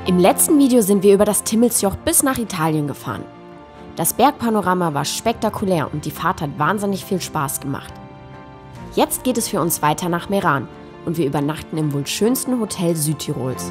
Im letzten Video sind wir über das Timmelsjoch bis nach Italien gefahren. Das Bergpanorama war spektakulär und die Fahrt hat wahnsinnig viel Spaß gemacht. Jetzt geht es für uns weiter nach Meran und wir übernachten im wohl schönsten Hotel Südtirols.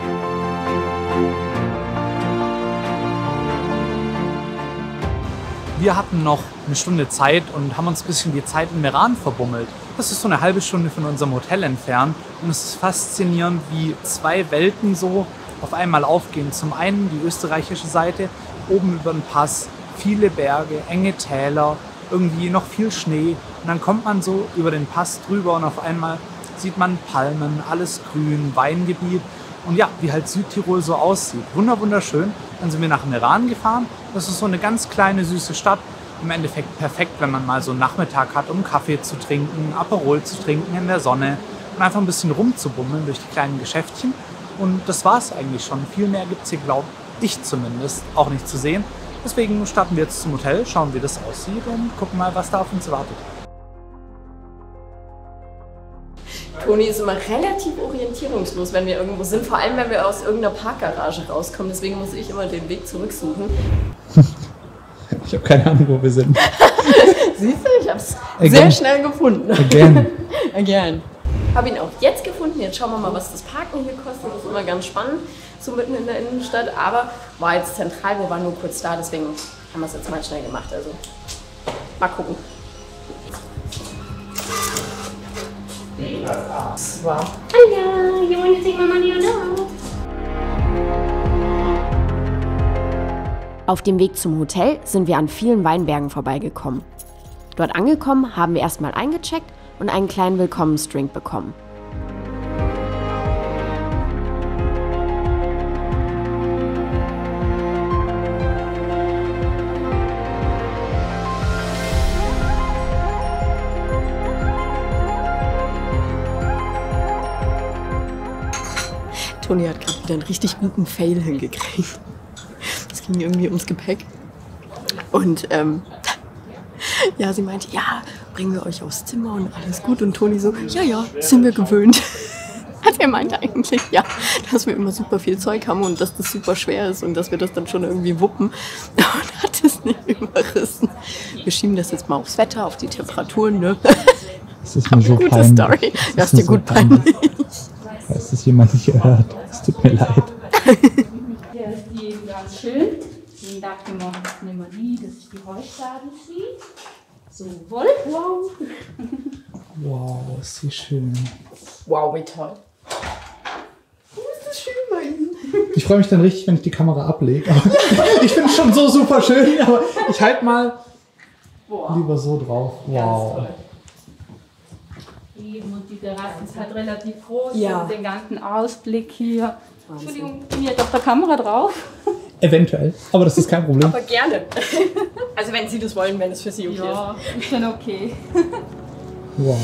Wir hatten noch eine Stunde Zeit und haben uns ein bisschen die Zeit in Meran verbummelt. Das ist so eine halbe Stunde von unserem Hotel entfernt und es ist faszinierend, wie zwei Welten so auf einmal aufgehen. Zum einen die österreichische Seite, oben über den Pass, viele Berge, enge Täler, irgendwie noch viel Schnee. Und dann kommt man so über den Pass drüber und auf einmal sieht man Palmen, alles grün, Weingebiet. Und ja, wie halt Südtirol so aussieht. Wunderschön. Dann sind wir nach Meran gefahren. Das ist so eine ganz kleine, süße Stadt. Im Endeffekt perfekt, wenn man mal so einen Nachmittag hat, um Kaffee zu trinken, Aperol zu trinken in der Sonne und einfach ein bisschen rumzubummeln durch die kleinen Geschäftchen. Und das war es eigentlich schon. Viel mehr gibt es hier, glaube ich zumindest, auch nicht zu sehen. Deswegen starten wir jetzt zum Hotel, schauen, wie das aussieht und gucken mal, was da auf uns wartet. Toni ist immer relativ orientierungslos, wenn wir irgendwo sind, vor allem wenn wir aus irgendeiner Parkgarage rauskommen. Deswegen muss ich immer den Weg zurücksuchen. Ich habe keine Ahnung, wo wir sind. Siehst du, ich habe es sehr schnell gefunden. Again. Habe ihn auch jetzt gefunden. Jetzt schauen wir mal, was das Parken hier kostet. Das ist immer ganz spannend, so mitten in der Innenstadt. Aber war jetzt zentral, wir waren nur kurz da, deswegen haben wir es jetzt mal schnell gemacht. Also mal gucken. Wow. Hello, you want to take my money or no? Auf dem Weg zum Hotel sind wir an vielen Weinbergen vorbeigekommen. Dort angekommen haben wir erstmal eingecheckt und einen kleinen Willkommensdrink bekommen. Toni hat gerade wieder einen richtig guten Fail hingekriegt. Es ging irgendwie ums Gepäck. Und ja, sie meinte, ja, bringen wir euch aufs Zimmer und alles gut. Und Toni so, ja, sind wir gewöhnt. Also er meinte eigentlich, ja, dass wir immer super viel Zeug haben und dass das super schwer ist und dass wir das dann schon irgendwie wuppen. Und hat es nicht überrissen. Wir schieben das jetzt mal aufs Wetter, auf die Temperaturen, ne? Das ist mir so gute peinlich. Story. Das ist dir gut peinlich. Falls das jemand nicht gehört, es tut mir leid. Der ist die ganz schön. Den dachte man, nehmen wir die, dass ich die Heuschladen ziehe. So, wohl. Wow. Wow, ist die schön. Wow, wie toll. Oh, ist das schön bei Ihnen. Ich freue mich dann richtig, wenn ich die Kamera ablege. Ich finde es schon so super schön, aber ich halte mal lieber so drauf. Wow. Eben, und die Terrasse ist halt relativ groß. Ja. Und den ganzen Ausblick hier. Entschuldigung, bin ich jetzt auf der Kamera drauf? Eventuell, aber das ist kein Problem. Aber gerne. Also wenn Sie das wollen, wenn es für Sie okay Ja, ist schon okay. Wow.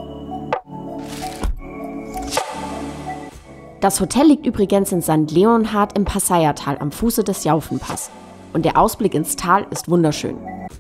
Das Hotel liegt übrigens in St. Leonhard im Passaiertal am Fuße des Jaufenpass. Und der Ausblick ins Tal ist wunderschön.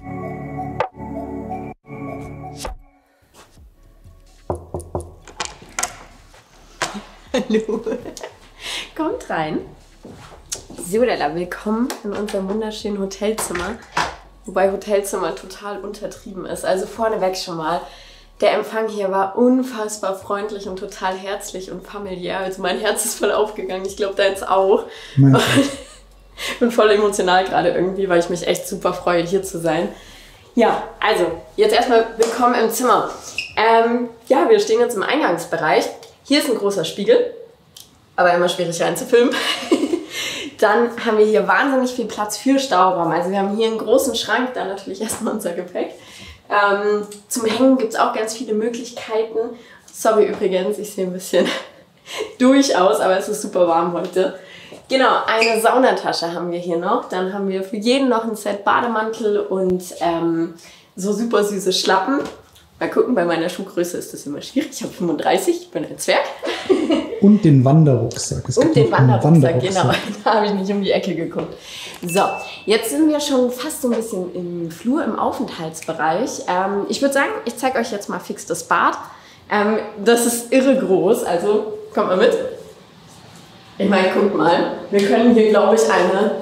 Hallo. Kommt rein. So, Della, willkommen in unserem wunderschönen Hotelzimmer. Wobei Hotelzimmer total untertrieben ist. Also vorneweg schon mal. Der Empfang hier war unfassbar freundlich und total herzlich und familiär. Also mein Herz ist voll aufgegangen. Ich glaube, deins auch. Ich bin voll emotional gerade irgendwie, weil ich mich echt super freue, hier zu sein. Ja, also, jetzt erstmal willkommen im Zimmer. Ja, wir stehen jetzt im Eingangsbereich. Hier ist ein großer Spiegel, aber immer schwierig reinzufilmen. Dann haben wir hier wahnsinnig viel Platz für Stauraum. Also wir haben hier einen großen Schrank, dann natürlich erstmal unser Gepäck. Zum Hängen gibt es auch ganz viele Möglichkeiten. Sorry übrigens, ich sehe ein bisschen durch aus, aber es ist super warm heute. Genau, eine Saunatasche haben wir hier noch. Dann haben wir für jeden noch ein Set Bademantel und so super süße Schlappen. Mal gucken, bei meiner Schuhgröße ist das immer schwierig. Ich habe 35, ich bin ein Zwerg. Und den Wanderrucksack. Und den Wanderrucksack, genau. Da habe ich nicht um die Ecke geguckt. So, jetzt sind wir schon fast so ein bisschen im Flur, im Aufenthaltsbereich. Ich würde sagen, ich zeige euch jetzt mal fix das Bad. Das ist irre groß, also kommt mal mit. Ich meine, guck mal, wir können hier, glaube ich, eine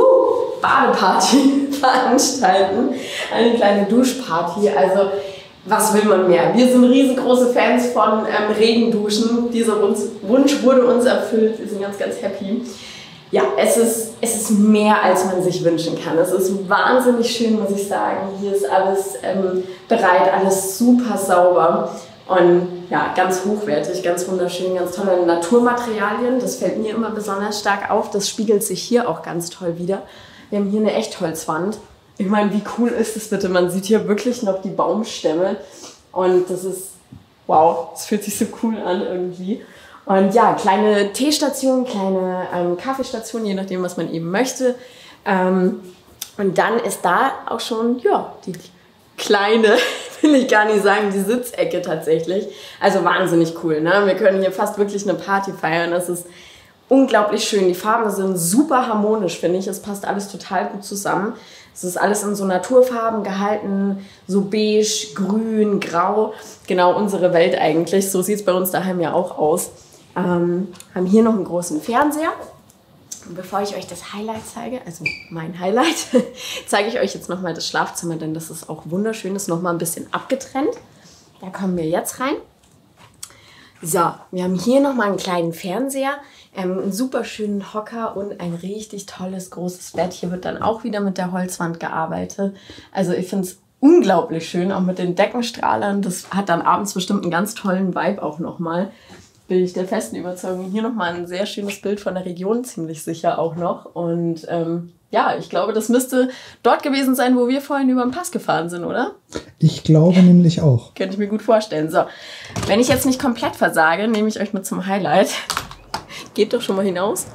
Badeparty veranstalten. Eine kleine Duschparty. Also, was will man mehr? Wir sind riesengroße Fans von Regenduschen. Dieser Wunsch wurde uns erfüllt. Wir sind ganz, ganz happy. Ja, es ist mehr, als man sich wünschen kann. Es ist wahnsinnig schön, muss ich sagen. Hier ist alles bereit, alles super sauber und ja, ganz hochwertig, ganz wunderschön, ganz tolle Naturmaterialien. Das fällt mir immer besonders stark auf. Das spiegelt sich hier auch ganz toll wider. Wir haben hier eine Echtholzwand. Ich meine, wie cool ist das bitte? Man sieht hier wirklich noch die Baumstämme und das ist, wow, das fühlt sich so cool an irgendwie. Und ja, kleine Teestation, kleine Kaffeestation, je nachdem, was man eben möchte. Und dann ist da auch schon, ja, die kleine, will ich gar nicht sagen, die Sitzecke tatsächlich. Also wahnsinnig cool, ne? Wir können hier fast wirklich eine Party feiern. Das ist unglaublich schön. Die Farben sind super harmonisch, finde ich. Es passt alles total gut zusammen. Es ist alles in so Naturfarben gehalten, so beige, grün, grau. Genau unsere Welt eigentlich. So sieht es bei uns daheim ja auch aus. Haben hier noch einen großen Fernseher. Und bevor ich euch das Highlight zeige, also mein Highlight, zeige ich euch jetzt nochmal das Schlafzimmer, denn das ist auch wunderschön, ist nochmal ein bisschen abgetrennt. Da kommen wir jetzt rein. So, wir haben hier nochmal einen kleinen Fernseher, einen super schönen Hocker und ein richtig tolles großes Bett. Hier wird dann auch wieder mit der Holzwand gearbeitet. Also ich finde es unglaublich schön, auch mit den Deckenstrahlern. Das hat dann abends bestimmt einen ganz tollen Vibe auch nochmal. Bin ich der festen Überzeugung. Hier nochmal ein sehr schönes Bild von der Region, ziemlich sicher auch noch. Und ja, ich glaube, das müsste dort gewesen sein, wo wir vorhin über den Pass gefahren sind, oder? Ich glaube nämlich auch. Könnte ich mir gut vorstellen. So, wenn ich jetzt nicht komplett versage, nehme ich euch mit zum Highlight. Geht doch schon mal hinaus.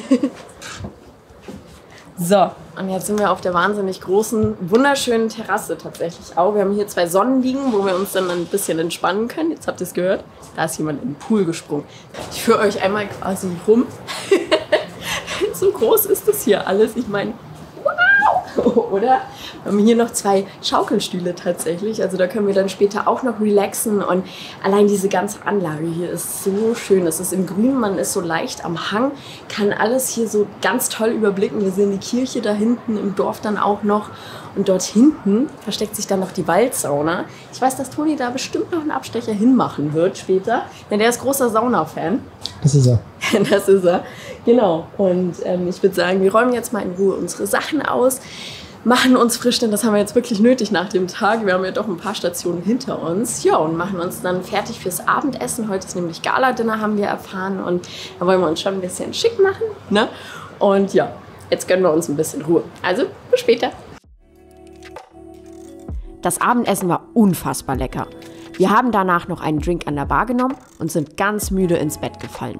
So, und jetzt sind wir auf der wahnsinnig großen, wunderschönen Terrasse tatsächlich auch. Wir haben hier 2 Sonnenliegen, wo wir uns dann ein bisschen entspannen können. Jetzt habt ihr es gehört. Da ist jemand in den Pool gesprungen. Ich führe euch einmal quasi rum. So groß ist das hier alles. Ich meine, wow! Oder? Wir haben hier noch 2 Schaukelstühle tatsächlich. Also da können wir dann später auch noch relaxen. Und allein diese ganze Anlage hier ist so schön. Es ist im Grün, man ist so leicht am Hang, kann alles hier so ganz toll überblicken. Wir sehen die Kirche da hinten, im Dorf dann auch noch. Und dort hinten versteckt sich dann noch die Waldsauna. Ich weiß, dass Toni da bestimmt noch einen Abstecher hinmachen wird später. Denn der ist großer Sauna-Fan. Das ist er. Das ist er, genau. Und ich würde sagen, wir räumen jetzt mal in Ruhe unsere Sachen aus, machen uns frisch, denn das haben wir jetzt wirklich nötig nach dem Tag. Wir haben ja doch ein paar Stationen hinter uns. Ja, und machen uns dann fertig fürs Abendessen. Heute ist nämlich Gala-Dinner, haben wir erfahren. Und da wollen wir uns schon ein bisschen schick machen, ne? Und ja, jetzt gönnen wir uns ein bisschen Ruhe. Also, bis später. Das Abendessen war unfassbar lecker. Wir haben danach noch einen Drink an der Bar genommen und sind ganz müde ins Bett gefallen.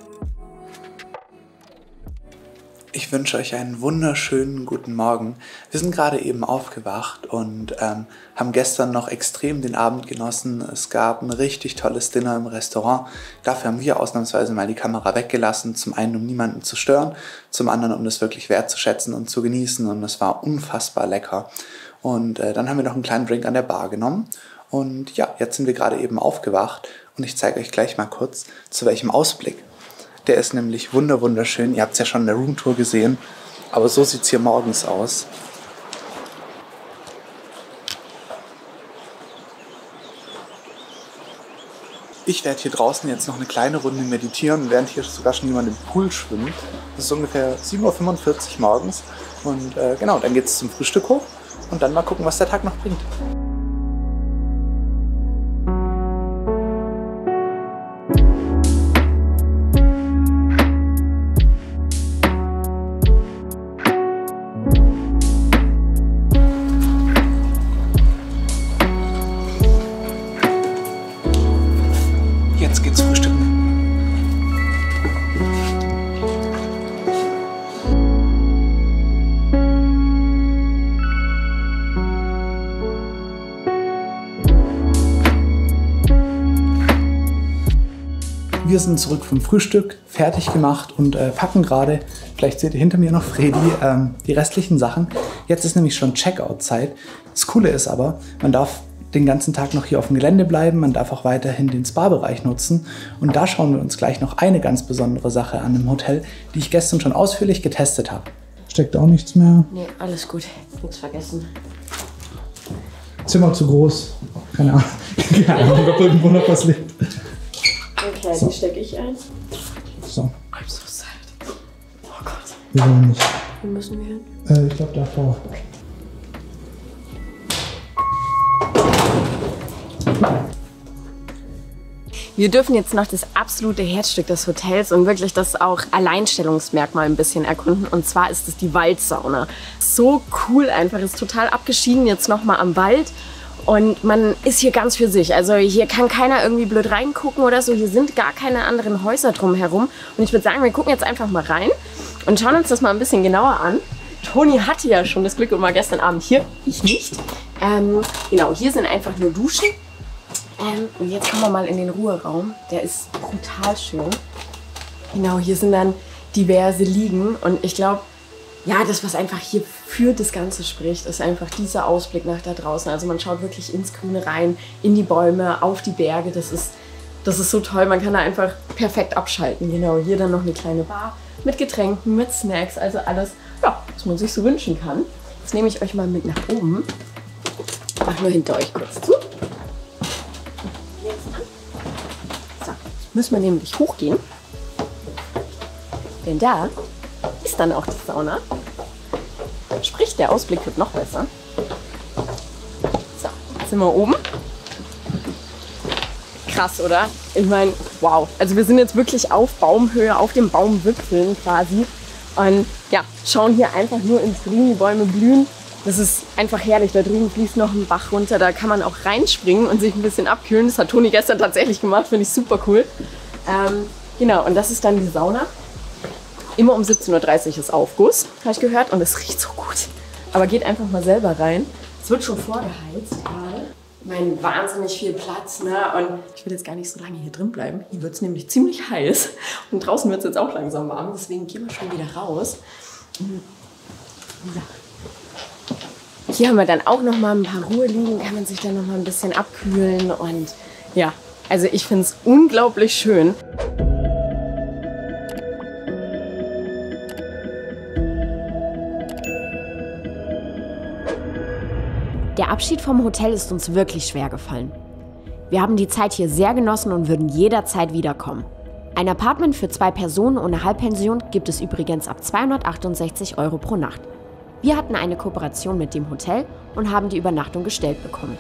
Ich wünsche euch einen wunderschönen guten Morgen. Wir sind gerade eben aufgewacht und haben gestern noch extrem den Abend genossen. Es gab ein richtig tolles Dinner im Restaurant. Dafür haben wir ausnahmsweise mal die Kamera weggelassen. Zum einen, um niemanden zu stören, zum anderen, um das wirklich wertzuschätzen und zu genießen. Und es war unfassbar lecker. Und dann haben wir noch einen kleinen Drink an der Bar genommen. Und ja, jetzt sind wir gerade eben aufgewacht und ich zeige euch gleich mal kurz, zu welchem Ausblick. Der ist nämlich wunderschön. Ihr habt es ja schon in der Roomtour gesehen, aber so sieht es hier morgens aus. Ich werde hier draußen jetzt noch eine kleine Runde meditieren, während hier sogar schon jemand im Pool schwimmt. Das ist ungefähr 7:45 Uhr morgens und genau, dann geht es zum Frühstück hoch und dann mal gucken, was der Tag noch bringt. Jetzt geht's frühstücken. Wir sind zurück vom Frühstück, fertig gemacht und packen gerade, vielleicht seht ihr hinter mir noch Fredi, die restlichen Sachen. Jetzt ist nämlich schon Checkout-Zeit. Das Coole ist aber, man darf den ganzen Tag noch hier auf dem Gelände bleiben. Man darf auch weiterhin den Spa-Bereich nutzen. Und da schauen wir uns gleich noch eine ganz besondere Sache an im Hotel, die ich gestern schon ausführlich getestet habe. Steckt auch nichts mehr. Nee, alles gut. Nichts vergessen. Zimmer zu groß. Keine Ahnung. Keine Ahnung, ob irgendwo noch was liegt. Okay, die stecke ich ein. So, I'm so sad. Oh Gott. wir wollen nicht. Wo müssen wir hin? Ich glaube davor. Wir dürfen jetzt noch das absolute Herzstück des Hotels und wirklich das auch Alleinstellungsmerkmal ein bisschen erkunden. Und zwar ist es die Waldsauna. So cool einfach, ist total abgeschieden jetzt nochmal am Wald. Und man ist hier ganz für sich. Also hier kann keiner irgendwie blöd reingucken oder so. Hier sind gar keine anderen Häuser drumherum. Und ich würde sagen, wir gucken jetzt einfach mal rein und schauen uns das mal ein bisschen genauer an. Toni hatte ja schon das Glück und war gestern Abend hier, ich nicht. Genau, hier sind einfach nur Duschen. Und jetzt kommen wir mal in den Ruheraum. Der ist brutal schön. Genau, hier sind dann diverse Liegen. Und ich glaube, ja, das, was einfach hier für das Ganze spricht, ist einfach dieser Ausblick nach da draußen. Also man schaut wirklich ins Grüne rein, in die Bäume, auf die Berge. Das ist so toll. Man kann da einfach perfekt abschalten. Genau, hier dann noch eine kleine Bar mit Getränken, mit Snacks. Also alles, ja, was man sich so wünschen kann. Jetzt nehme ich euch mal mit nach oben. Ich mache nur hinter euch kurz zu. So, müssen wir nämlich hochgehen. Denn da ist dann auch die Sauna. Sprich, der Ausblick wird noch besser. So, jetzt sind wir oben. Krass, oder? Ich meine, wow. Also wir sind jetzt wirklich auf Baumhöhe, auf den Baumwipfeln quasi. Und ja, schauen hier einfach nur ins Grün, die Bäume blühen. Das ist einfach herrlich. Da drüben fließt noch ein Bach runter. Da kann man auch reinspringen und sich ein bisschen abkühlen. Das hat Toni gestern tatsächlich gemacht. Finde ich super cool. Genau, und das ist dann die Sauna. Immer um 17:30 Uhr ist Aufguss, habe ich gehört. Und es riecht so gut. Aber geht einfach mal selber rein. Es wird schon vorgeheizt gerade. Ich meine, wahnsinnig viel Platz, ne? Und ich will jetzt gar nicht so lange hier drin bleiben. Hier wird es nämlich ziemlich heiß. Und draußen wird es jetzt auch langsam warm. Deswegen gehen wir schon wieder raus. So. Hier haben wir dann auch noch mal ein paar Ruheliegen, kann man sich dann noch mal ein bisschen abkühlen. Und ja, also ich finde es unglaublich schön. Der Abschied vom Hotel ist uns wirklich schwer gefallen. Wir haben die Zeit hier sehr genossen und würden jederzeit wiederkommen. Ein Apartment für 2 Personen ohne Halbpension gibt es übrigens ab 268 € pro Nacht. Wir hatten eine Kooperation mit dem Hotel und haben die Übernachtung gestellt bekommen.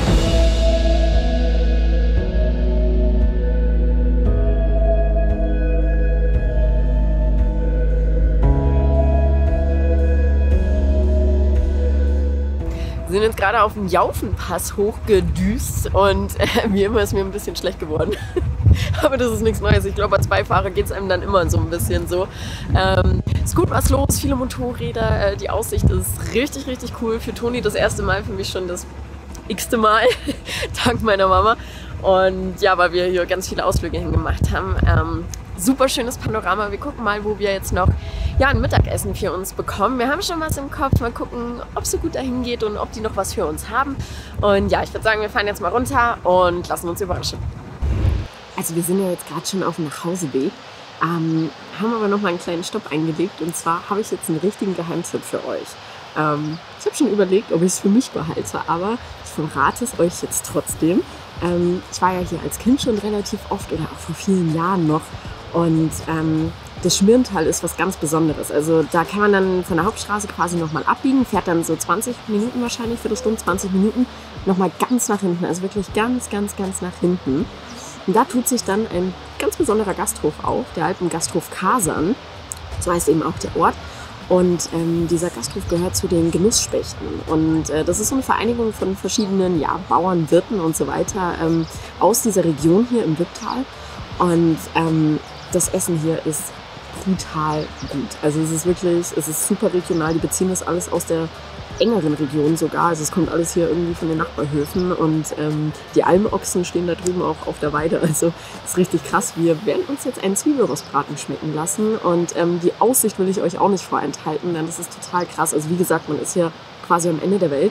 Wir sind jetzt gerade auf den Jaufenpass hochgedüst und wie immer ist mir ein bisschen schlecht geworden. Aber das ist nichts Neues. Ich glaube, als Beifahrer geht es einem dann immer so ein bisschen so. Ist gut was los, viele Motorräder, die Aussicht ist richtig, richtig cool. Für Toni das erste Mal, für mich schon das x-te Mal, dank meiner Mama. Und ja, weil wir hier ganz viele Ausflüge hingemacht haben. Super schönes Panorama. Wir gucken mal, wo wir jetzt noch ein Mittagessen für uns bekommen. Wir haben schon was im Kopf. Mal gucken, ob es so gut dahin geht und ob die noch was für uns haben. Und ja, ich würde sagen, wir fahren jetzt mal runter und lassen uns überraschen. Also wir sind ja jetzt gerade schon auf dem Nachhauseweg, haben aber noch mal einen kleinen Stopp eingelegt. Und zwar habe ich jetzt einen richtigen Geheimtipp für euch. Ich habe schon überlegt, ob ich es für mich behalte, aber ich verrate es euch jetzt trotzdem. Ich war ja hier als Kind schon relativ oft oder auch vor vielen Jahren noch. Und das Schmirntal ist was ganz Besonderes. Also da kann man dann von der Hauptstraße quasi nochmal abbiegen, fährt dann so 20 Minuten wahrscheinlich, Viertelstunde, 20 Minuten, nochmal ganz nach hinten. Also wirklich ganz, ganz, ganz nach hinten. Und da tut sich dann ein ganz besonderer Gasthof auf, der Alpengasthof Kasan. So heißt eben auch der Ort. Und dieser Gasthof gehört zu den Genussspechten. Und das ist so eine Vereinigung von verschiedenen Bauern, Wirten und so weiter aus dieser Region hier im Wipptal. Und das Essen hier ist brutal gut. Also es ist super regional. Die beziehen das alles aus der engeren Region sogar. Also es kommt alles hier irgendwie von den Nachbarhöfen und die Almochsen stehen da drüben auch auf der Weide. Also das ist richtig krass. Wir werden uns jetzt einen Zwiebelrostbraten schmecken lassen und die Aussicht will ich euch auch nicht vorenthalten, denn das ist total krass. Also wie gesagt, man ist hier quasi am Ende der Welt.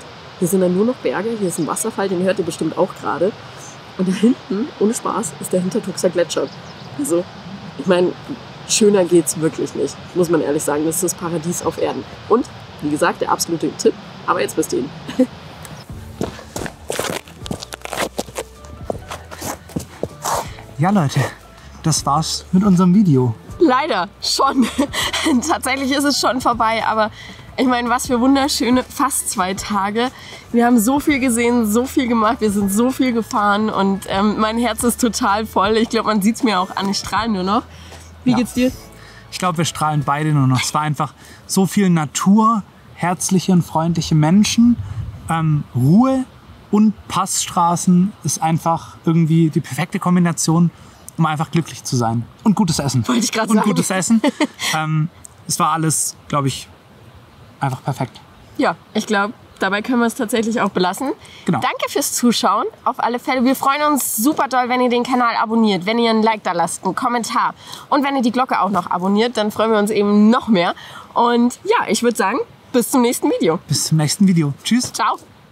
Hier sind dann nur noch Berge, hier ist ein Wasserfall, den hört ihr bestimmt auch gerade. Und da hinten, ohne Spaß, ist der Hintertuxer Gletscher. Also, ich meine, schöner geht's wirklich nicht, muss man ehrlich sagen. Das ist das Paradies auf Erden. Und, wie gesagt, der absolute Tipp, aber jetzt wisst ihr ihn. Ja, Leute, das war's mit unserem Video. Leider schon. Tatsächlich ist es schon vorbei, aber ich meine, was für wunderschöne fast 2 Tage. Wir haben so viel gesehen, so viel gemacht, wir sind so viel gefahren und mein Herz ist total voll. Ich glaube, man sieht es mir auch an, ich strahle nur noch. Wie geht's dir? Ich glaube, wir strahlen beide nur noch. Es war einfach so viel Natur, herzliche und freundliche Menschen, Ruhe und Passstraßen ist einfach irgendwie die perfekte Kombination, um einfach glücklich zu sein. Und gutes Essen. Wollte ich gerade sagen. Und gutes Essen. Es war alles, glaube ich, einfach perfekt. Ja, ich glaube, dabei können wir es tatsächlich auch belassen. Genau. Danke fürs Zuschauen. Auf alle Fälle. Wir freuen uns super doll, wenn ihr den Kanal abonniert, wenn ihr ein Like da lasst, einen Kommentar. Und wenn ihr die Glocke auch noch abonniert, dann freuen wir uns eben noch mehr. Und ja, ich würde sagen, bis zum nächsten Video. Bis zum nächsten Video. Tschüss. Ciao.